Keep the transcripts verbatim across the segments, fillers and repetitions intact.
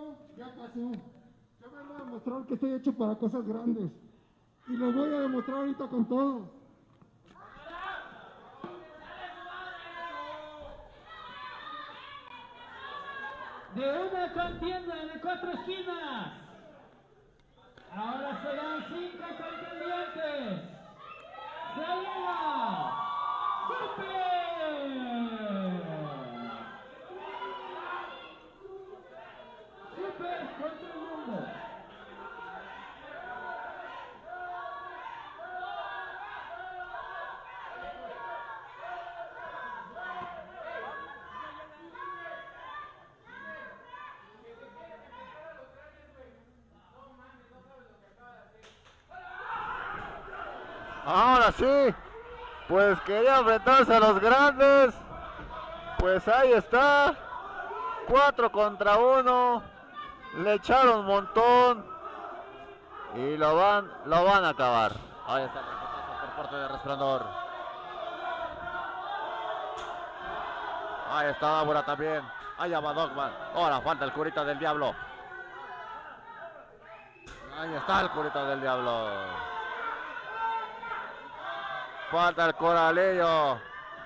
ya pasó. Yo vengo a demostrar que estoy hecho para cosas grandes. Y lo voy a demostrar ahorita con todo. De una contienda de cuatro esquinas. Ahora serán cinco contendientes. Se lleva Super. Super contra el mundo. Ahora sí, pues quería enfrentarse a los grandes. Pues ahí está, cuatro contra uno. Le echaron un montón y lo van, lo van a acabar. Ahí está el raquetazo por parte de Resplandor. Ahí está Dávora también. Allá va Dogman. Ahora falta el curita del diablo. Ahí está el curita del diablo. Falta el coralillo.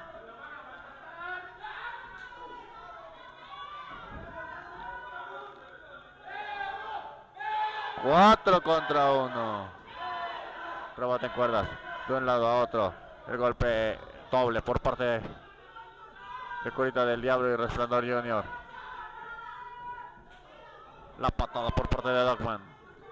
Cuatro contra uno. Rebate en cuerdas. De un lado a otro. El golpe doble por parte de Curita del Diablo y Resplandor Junior. La patada por parte de Dogman.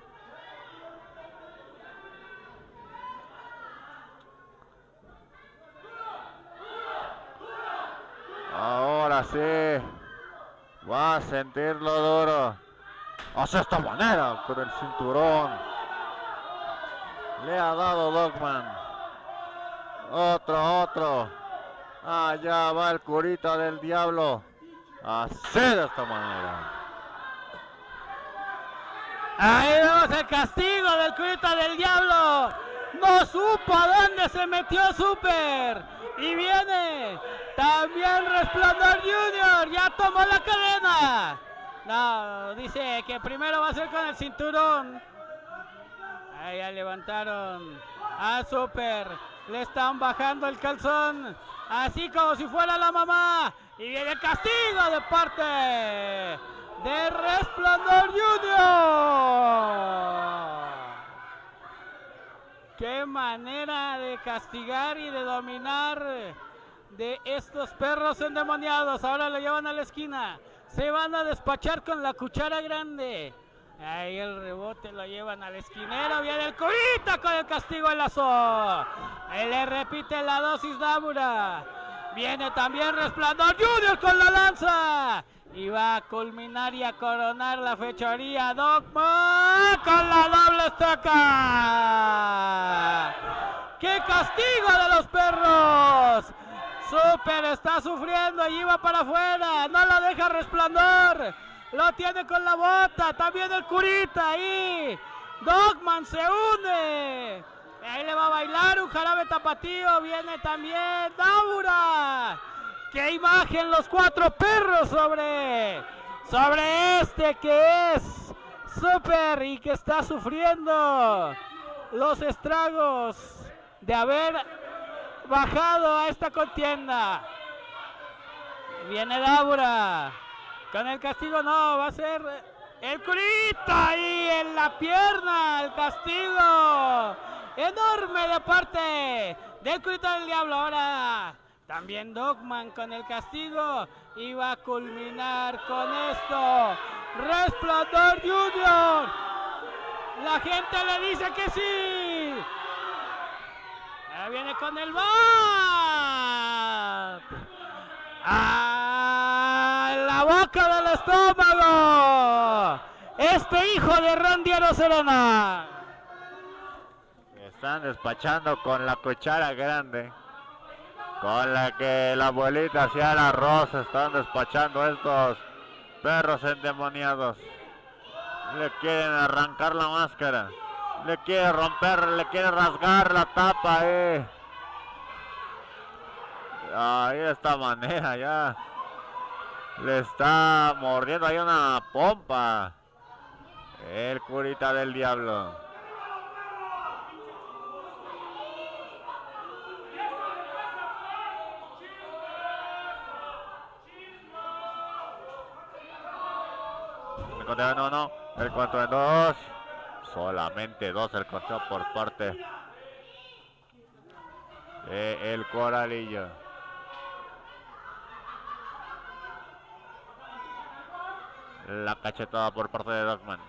Ahora sí. Va a sentirlo duro. Hace esta manera con el cinturón. Le ha dado Dogman. Otro, otro. Allá va el Curita del Diablo. Así de esta manera. Ahí vemos el castigo del Curita del Diablo. No supo a dónde se metió Super. Y viene también Resplandor Junior. Ya tomó la cadena. No, dice que primero va a ser con el cinturón. Ahí ya levantaron a Super. Le están bajando el calzón. Así como si fuera la mamá. Y viene el castigo de parte de Resplandor Junior. Qué manera de castigar y de dominar de estos perros endemoniados. Ahora lo llevan a la esquina. Se van a despachar con la cuchara grande. Ahí el rebote lo llevan al esquinero. Viene el Curita con el castigo en lazo. Ahí le repite la dosis Dávora. Viene también Resplandor Junior con la lanza. Y va a culminar y a coronar la fechoría Dogman con la doble estaca. ¡Qué castigo de los perros! Super está sufriendo, allí va para afuera, no lo deja Resplandor, lo tiene con la bota, también el Curita ahí, Dogman se une, ahí le va a bailar un jarabe tapatío, viene también Dávora, qué imagen los cuatro perros sobre, sobre este que es Super y que está sufriendo los estragos de haber bajado a esta contienda. Viene Dávora con el castigo, no, va a ser el Curita ahí en la pierna, el castigo enorme de parte del Curita del Diablo. Ahora también Dogman con el castigo y va a culminar con esto Resplandor Junior. La gente le dice que sí. Ahí viene con el bat. ¡Ah! ¡En la boca del estómago! Este hijo de Randiero Serena. Están despachando con la cuchara grande. Con la que la abuelita hacía el arroz. Están despachando estos perros endemoniados. Le quieren arrancar la máscara. Le quiere romper, le quiere rasgar la tapa, eh. Ahí de esta manera ya. Le está mordiendo ahí una pompa el curita del diablo. El conteo no, no. El conteo en dos. Solamente dos el conteo por parte de el Coralillo. La cachetada por parte de Dogman.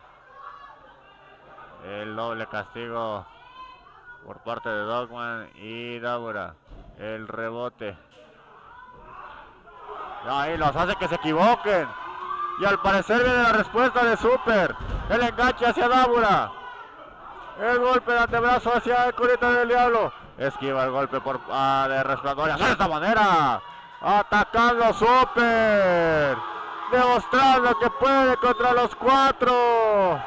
El doble castigo por parte de Dogman y Dabura. El rebote. Ahí los hace que se equivoquen. Y al parecer viene la respuesta de Super. El enganche hacia Dabura. El golpe de antebrazo hacia el curita del diablo. Esquiva el golpe por, ah, de Resplandor. Y de esta manera. Atacando Super. Demostrando que puede contra los cuatro.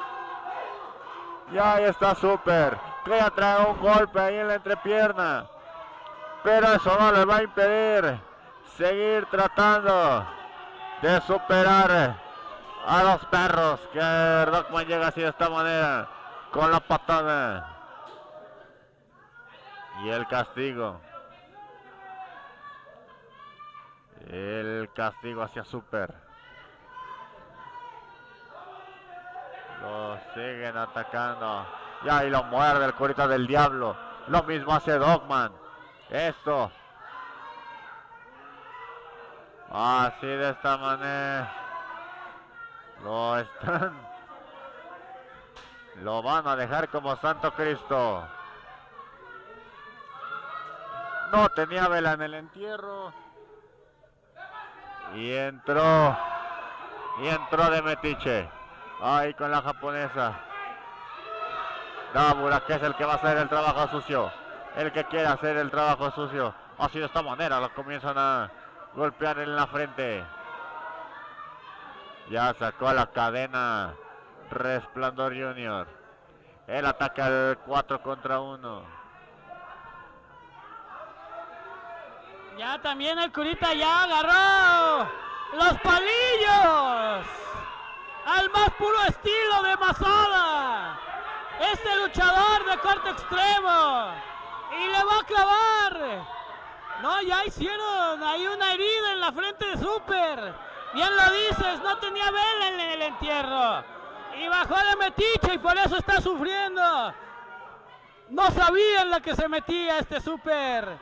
Y ahí está Super. Que ya trae un golpe ahí en la entrepierna. Pero eso no le va a impedir seguir tratando de superar a los perros. Que Dogman llega así de esta manera. Con la patada. Y el castigo. El castigo hacia Super. Lo siguen atacando. Y ahí lo muerde el curita del diablo. Lo mismo hace Dogman. Esto. Así de esta manera. Lo están. Lo van a dejar como Santo Cristo. No tenía vela en el entierro. Y entró. Y entró de metiche. Ahí con la japonesa. Dabura, que es el que va a hacer el trabajo sucio. El que quiere hacer el trabajo sucio. Así de esta manera lo comienzan a golpear en la frente. Ya sacó la cadena Resplandor Junior. Él ataca el cuatro contra uno. Ya también el curita ya agarró los palillos. Al más puro estilo de Masada. Este luchador de corte extremo. Y le va a clavar. No, ya hicieron ahí una herida en la frente de Super. Bien lo dices, no tenía vela en el entierro. Y bajó de metiche y por eso está sufriendo. No sabía en la que se metía este Super.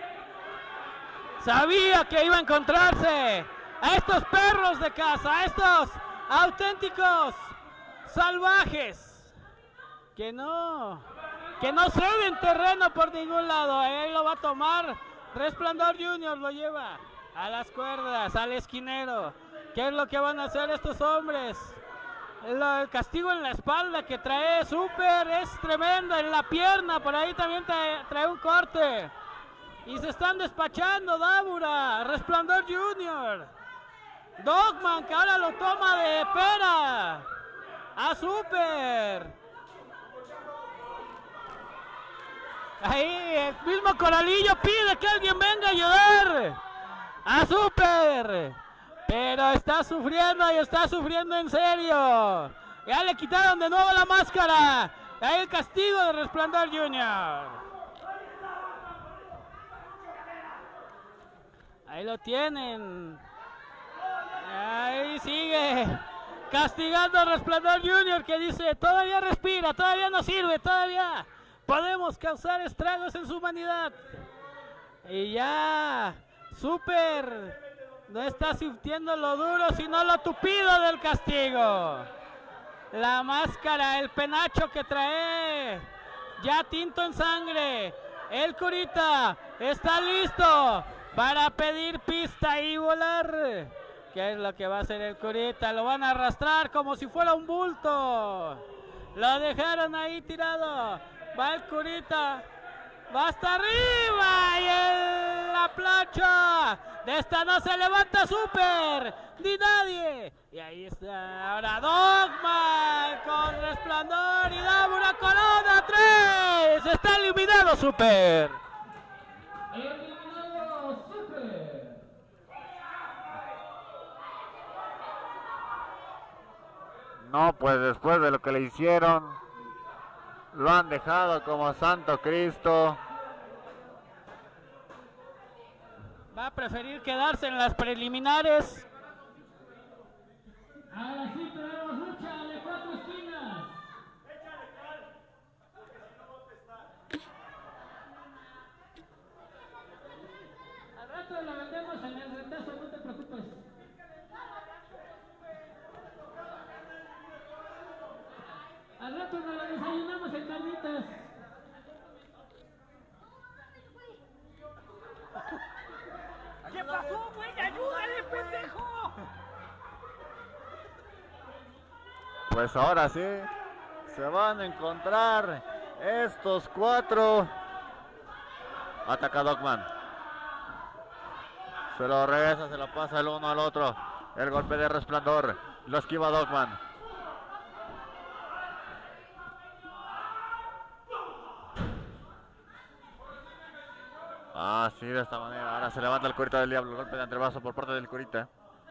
Sabía que iba a encontrarse a estos perros de casa, a estos auténticos salvajes. Que no, que no ceden terreno por ningún lado. Ahí lo va a tomar Resplandor Junior, lo lleva a las cuerdas, al esquinero. ¿Qué es lo que van a hacer estos hombres? El, el castigo en la espalda que trae Super es tremendo, en la pierna, por ahí también trae, trae un corte. Y se están despachando Dabura, Resplandor Junior, Dogman, que ahora lo toma de pera a Super. Ahí el mismo Coralillo pide que alguien venga a ayudar a Super. Pero está sufriendo y está sufriendo en serio. Ya le quitaron de nuevo la máscara. Ahí el castigo de Resplandor Junior. Ahí lo tienen. Ahí sigue castigando a Resplandor Junior, que dice, todavía respira, todavía no sirve, todavía podemos causar estragos en su humanidad. Y ya Super no está sintiendo lo duro, sino lo tupido del castigo. La máscara, el penacho que trae, ya tinto en sangre. El curita está listo para pedir pista y volar. ¿Qué es lo que va a hacer el curita? Lo van a arrastrar como si fuera un bulto. Lo dejaron ahí tirado. Va el curita. Va hasta arriba. Y el, la plancha. De esta no se levanta Super. Ni nadie. Y ahí está. Ahora Dogman con Resplandor. Y Dabura Corona. Tres. Está eliminado Super. No, pues después de lo que le hicieron, lo han dejado como Santo Cristo. Va a preferir quedarse en las preliminares. Ahora sí tenemos lucha de cuatro esquinas. Al rato la vendemos en el retazo, no te preocupes. Al rato nos la desayunamos en carnitas. ¿Qué pasó, güey? ¡Ayúdale, pendejo! Pues ahora sí, se van a encontrar estos cuatro. Ataca Dogman. Se lo regresa, se lo pasa el uno al otro. El golpe de Resplandor, lo esquiva Dogman. Ah, sí, de esta manera. Ahora se levanta el Curita del Diablo. El golpe de antebrazo por parte del Curita.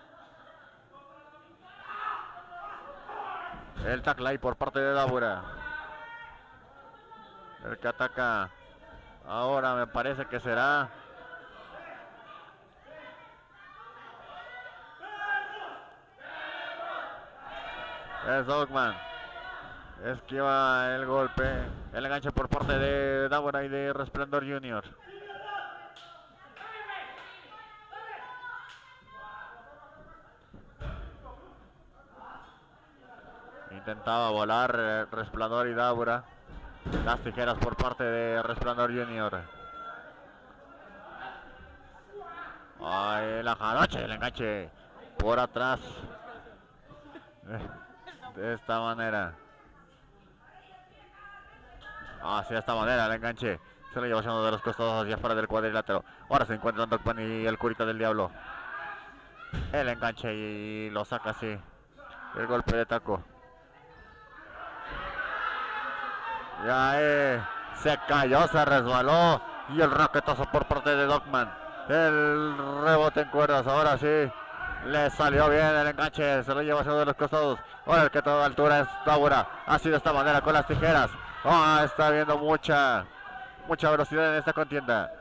El tackle ahí por parte de Dabura. El que ataca ahora me parece que será es Dogman. Esquiva el golpe. El enganche por parte de Dabura y de Resplandor Junior. Intentaba volar eh, Resplandor y Dabura. Las tijeras por parte de Resplandor Junior. Ay, la jarocha, el enganche por atrás. De esta manera. Así de esta manera el enganche. Se lo lleva hacia uno de los costados hacia afuera del cuadrilátero. Ahora se encuentran Dogman y el Curita del Diablo. El enganche y lo saca así. El golpe de taco. Ya eh, se cayó, se resbaló. Y el raquetazo por parte de Dogman. El rebote en cuerdas, ahora sí. Le salió bien el enganche, se lo lleva hacia uno de los costados. Ahora el que toda altura es Dabura. Así de esta manera con las tijeras. Ah, está viendo mucha, mucha velocidad en esta contienda.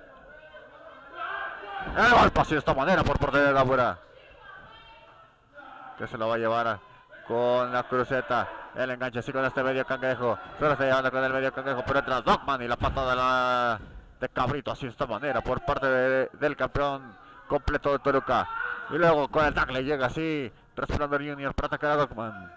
El golpe así de esta manera por parte de Dabura. Que se lo va a llevar a, con la cruceta. El enganche así con este medio cangrejo. Se lo está llevando con el medio cangrejo. Pero entra Dogman y la patada de, la, de cabrito así de esta manera por parte de, del campeón completo de Toluca. Y luego con el tackle llega así Resplandor Junior para atacar a Dogman.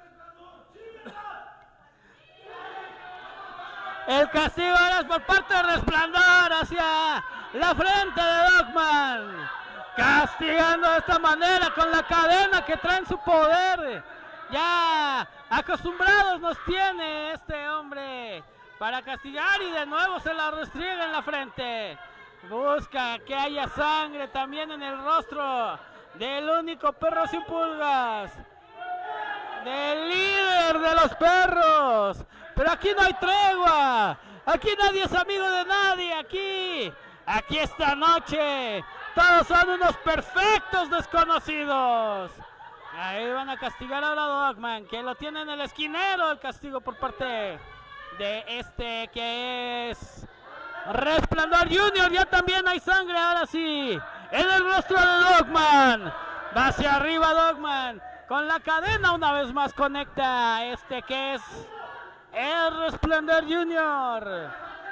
El castigo ahora es por parte de Resplandor hacia la frente de Dogman. Castigando de esta manera con la cadena que trae en su poder. Ya acostumbrados nos tiene este hombre para castigar y de nuevo se la restriega en la frente. Busca que haya sangre también en el rostro del único perro sin pulgas. Del líder de los perros. Pero aquí no hay tregua. Aquí nadie es amigo de nadie. Aquí, aquí esta noche todos son unos perfectos desconocidos. Ahí van a castigar ahora a Dogman, que lo tiene en el esquinero, el castigo por parte de este que es Resplandor Junior. Ya también hay sangre, ahora sí, en el rostro de Dogman. Va hacia arriba Dogman, con la cadena una vez más conecta este que es el Resplandor Junior.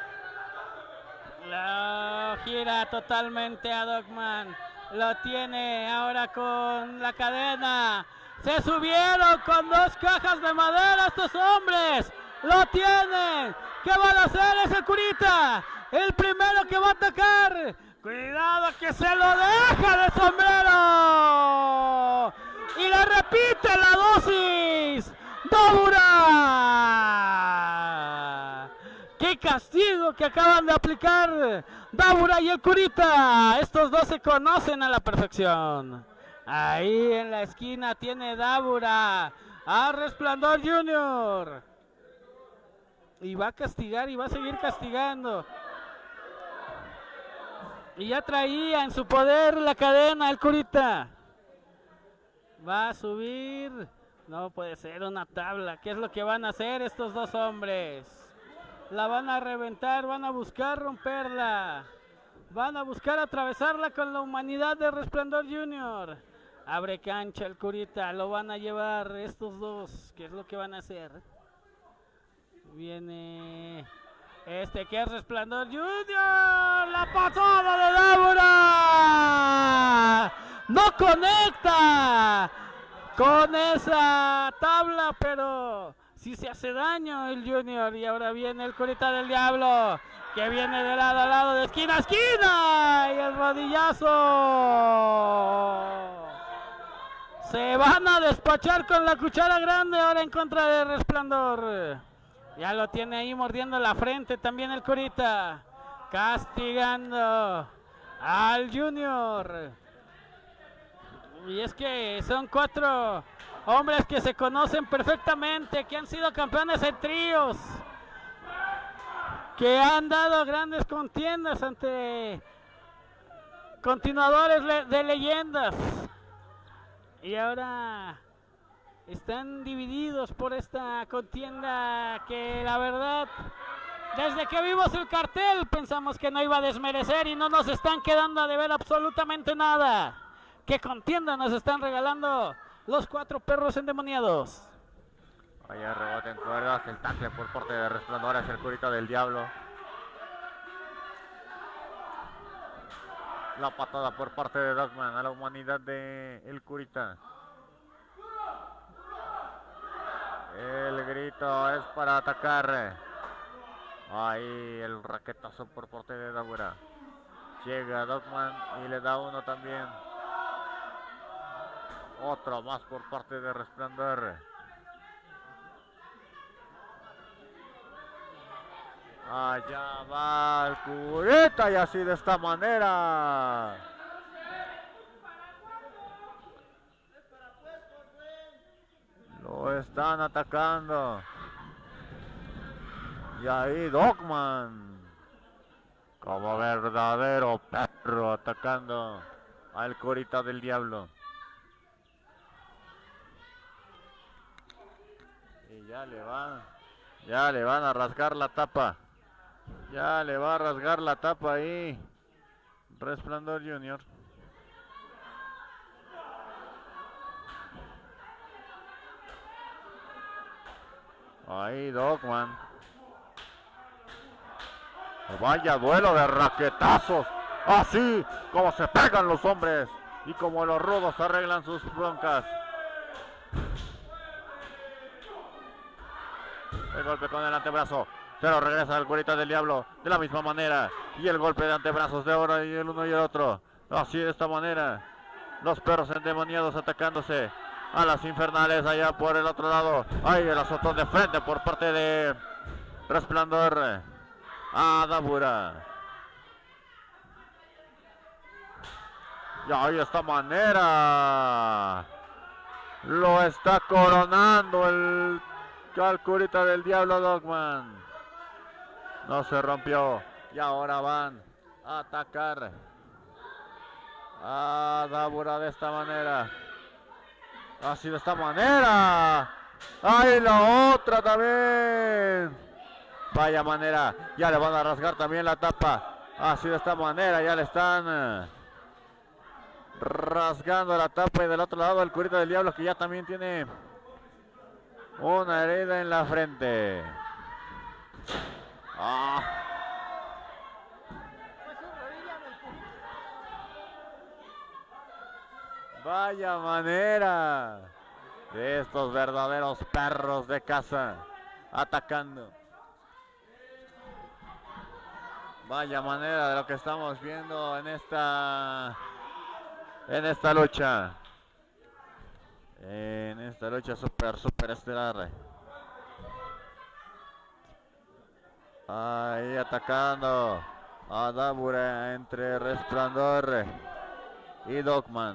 Lo gira totalmente a Dogman. Lo tiene ahora con la cadena. Se subieron con dos cajas de madera estos hombres. Lo tienen. ¿Qué van a hacer? Es el Curita. El primero que va a atacar. Cuidado que se lo deja de sombrero. Y le repite la dosis. ¡Dabura! ¡Qué castigo que acaban de aplicar Dabura y el Curita! Estos dos se conocen a la perfección. Ahí en la esquina tiene Dabura a Resplandor Junior. Y va a castigar y va a seguir castigando. Y ya traía en su poder la cadena el Curita. Va a subir No puede ser una tabla. ¿Qué es lo que van a hacer estos dos hombres? La van a reventar, van a buscar romperla. Van a buscar atravesarla con la humanidad de Resplandor Junior. Abre cancha el Curita, lo van a llevar estos dos. ¿Qué es lo que van a hacer? Viene este que es Resplandor Junior. La pasada de Dávora. No conecta con esa tabla, pero sí se hace daño el Junior. Y ahora viene el Curita del Diablo, que viene de lado a lado, de esquina a esquina. Y el rodillazo. Se van a despachar con la cuchara grande ahora en contra de Resplandor. Ya lo tiene ahí mordiendo la frente también el Curita. Castigando al Junior. Y es que son cuatro hombres que se conocen perfectamente, que han sido campeones en tríos, que han dado grandes contiendas ante continuadores de leyendas. Y ahora están divididos por esta contienda que la verdad, desde que vimos el cartel pensamos que no iba a desmerecer y no nos están quedando a deber absolutamente nada. ¿Qué contienda nos están regalando los cuatro perros endemoniados? Vaya rebote en cuerdas, el tackle por parte de Resplandor hacia el Curita del Diablo. La patada por parte de Dogman a la humanidad de el Curita. El grito es para atacar. Ahí el raquetazo por parte de Dávora. Llega Dogman y le da uno también. Otro más por parte de Resplandor. Allá va el Curita y así de esta manera. Lo están atacando. Y ahí Dogman, como verdadero perro, atacando al Curita del Diablo. Y ya le van, ya le van a rasgar la tapa. Ya le va a rasgar la tapa ahí Resplandor Junior. Ahí Dogman. Vaya duelo de raquetazos. Así como se pegan los hombres y como los rudos arreglan sus broncas. El golpe con el antebrazo. Se lo regresa al Curita del Diablo de la misma manera. Y el golpe de antebrazos de ahora y el uno y el otro. Así de esta manera. Los perros endemoniados atacándose a las infernales allá por el otro lado. Ahí el azotón de frente por parte de Resplandor a Dávora. Y ahí de esta manera lo está coronando el Curita del Diablo Dogman. No se rompió. Y ahora van a atacar a Dávora de esta manera. Así de esta manera. ¡Ay, la otra también! Vaya manera. Ya le van a rasgar también la tapa. Así de esta manera. Ya le están rasgando la tapa. Y del otro lado el Curita del Diablo, que ya también tiene una herida en la frente. Ah. Vaya manera de estos verdaderos perros de caza atacando. Vaya manera de lo que estamos viendo en esta en esta lucha. En esta lucha super super estelar. Ahí atacando a Dávora entre Resplandor y Dogman.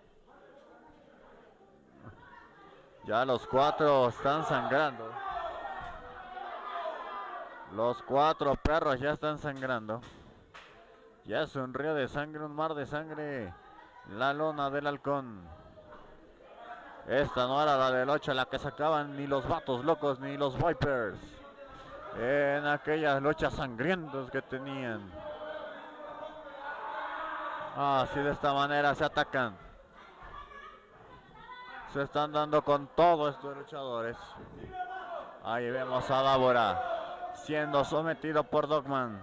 Ya los cuatro están sangrando. Los cuatro perros ya están sangrando. Ya es un río de sangre, un mar de sangre. La lona del halcón. Esta no era la del ocho, la que sacaban ni los vatos locos ni los Vipers en aquellas luchas sangrientas que tenían. Así de esta manera se atacan. Se están dando con todos estos luchadores. Ahí vemos a Dabura siendo sometido por Dogman.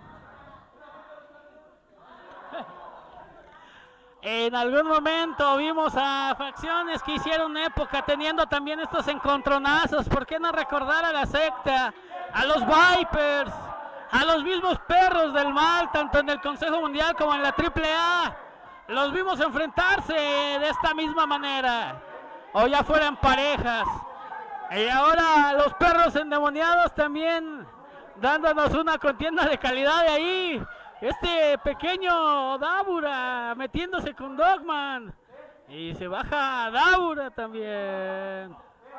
En algún momento vimos a facciones que hicieron época teniendo también estos encontronazos. ¿Por qué no recordar a la secta, a los Vipers, a los mismos perros del mal, tanto en el Consejo Mundial como en la triple A? Los vimos enfrentarse de esta misma manera, o ya fueran parejas. Y ahora los perros endemoniados también dándonos una contienda de calidad de ahí. Este pequeño Dabura metiéndose con Dogman. Y se baja Dabura también.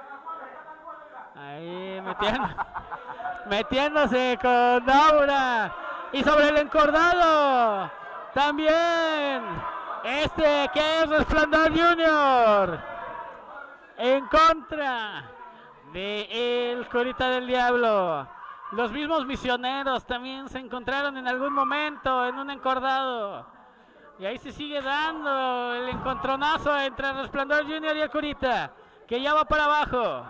Ahí metiendo, metiéndose con Dabura. Y sobre el encordado también este que es Resplandor Junior en contra de el Curita del Diablo. Los mismos misioneros también se encontraron en algún momento en un encordado. Y ahí se sigue dando el encontronazo entre Resplandor Junior y el Curita, que ya va para abajo.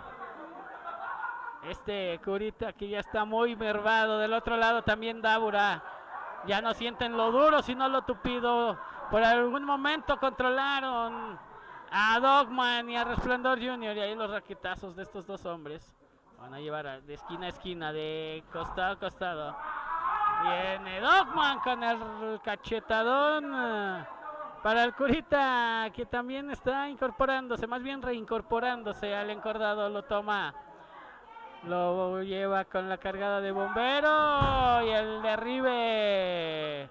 Este Curita que ya está muy mermado. Del otro lado también Dabura. Ya no sienten lo duro, sino lo tupido. Por algún momento controlaron a Dogman y a Resplandor Junior. Y ahí los raquetazos de estos dos hombres van a llevar a, de esquina a esquina, de costado a costado. Viene Dogman con el cachetadón para el Curita, que también está incorporándose, más bien reincorporándose al encordado. Lo toma, lo lleva con la cargada de bombero y el derribe.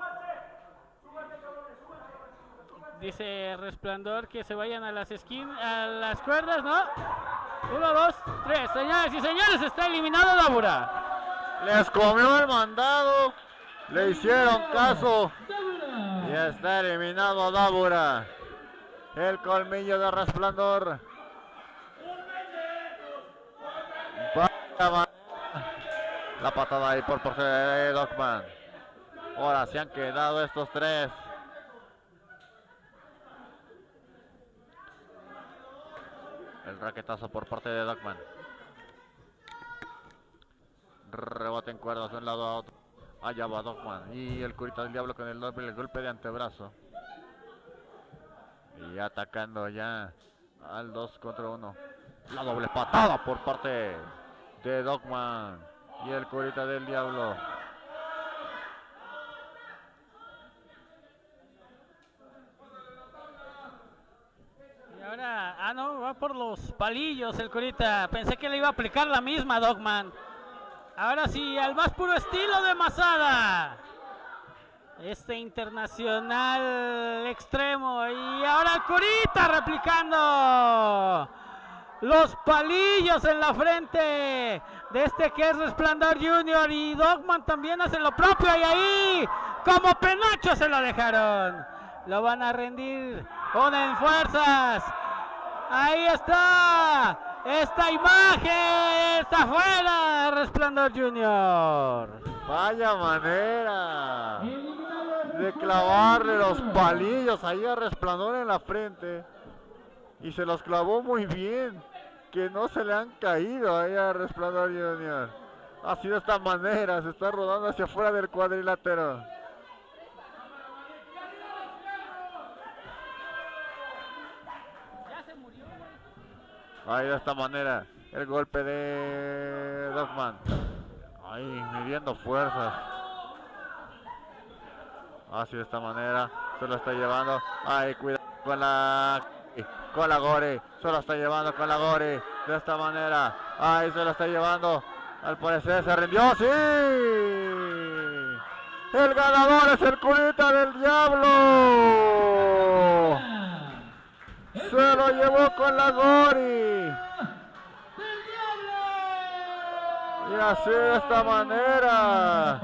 Dice Resplandor que se vayan a las esquinas, a las cuerdas, ¿no? Uno, dos, tres. Señores y señores, está eliminado Dabura. Les comió el mandado, le hicieron caso y está eliminado Dabura. El colmillo de Resplandor. La patada ahí por parte de Dogman. Ahora se han quedado estos tres. El raquetazo por parte de Dogman. Rebote en cuerdas de un lado a otro. Allá va Dogman. Y el Curita del Diablo con el doble el golpe de antebrazo. Y atacando ya al dos contra uno. La doble patada por parte de Dogman. Y el Curita del Diablo. Ahora, ah no, va por los palillos el Curita. Pensé que le iba a aplicar la misma Dogman. Ahora sí, al más puro estilo de Masada. Este internacional extremo. Y ahora el Curita replicando los palillos en la frente de este que es Resplandor Junior. Y Dogman también hace lo propio. Y ahí, como penacho, se lo dejaron. Lo van a rendir. Unen fuerzas. Ahí está. Esta imagen está fuera. Resplandor Junior. Vaya manera de clavarle los palillos ahí a Resplandor en la frente. Y se los clavó muy bien. Que no se le han caído ahí a Resplandor Junior. Así de esta manera se está rodando hacia afuera del cuadrilátero. Ahí de esta manera, el golpe de Dogman. Ahí, midiendo fuerzas. Así de esta manera, se lo está llevando. Ahí, cuidado con la... Con la Gore, se lo está llevando con la Gore. De esta manera, ahí se lo está llevando. Al parecer se rindió, ¡sí! El ganador es el Curita del Diablo. Se lo llevó con la Gori. Y así de esta manera.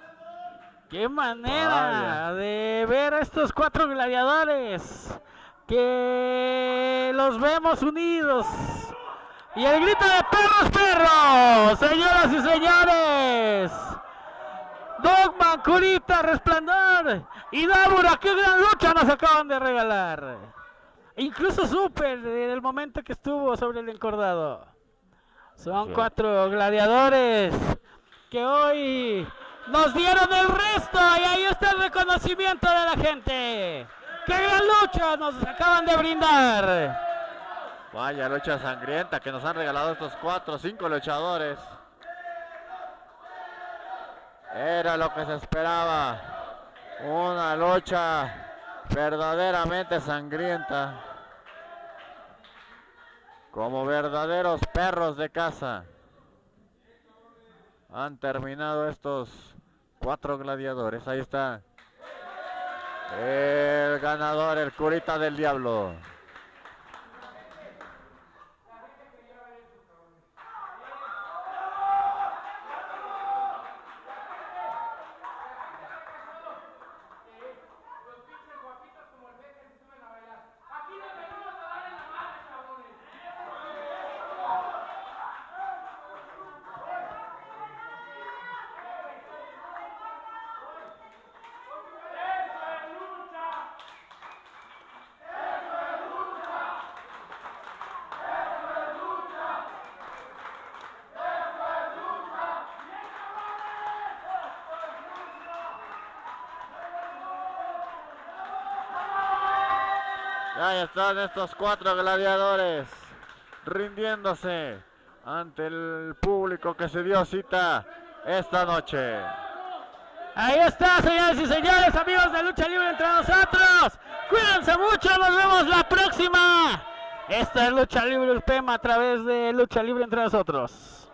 Qué manera Vaya. de ver a estos cuatro gladiadores que los vemos unidos. Y el grito de perros, perros, señoras y señores. Dogman, Curita, Resplandor y Dabura, qué gran lucha nos acaban de regalar. Incluso Super, en el momento que estuvo sobre el encordado. Son sí. cuatro gladiadores que hoy nos dieron el resto y ahí está el reconocimiento de la gente. ¡Qué gran lucha nos acaban de brindar! Vaya lucha sangrienta que nos han regalado estos cuatro, cinco luchadores. Era lo que se esperaba. Una lucha verdaderamente sangrienta. Como verdaderos perros de caza. Han terminado estos cuatro gladiadores. Ahí está el ganador, el Curita del Diablo. Ahí están estos cuatro gladiadores rindiéndose ante el público que se dio cita esta noche. Ahí está, señores y señores, amigos de Lucha Libre entre nosotros. Cuídense mucho, nos vemos la próxima. Esta es Lucha Libre Ulpema a través de Lucha Libre entre nosotros.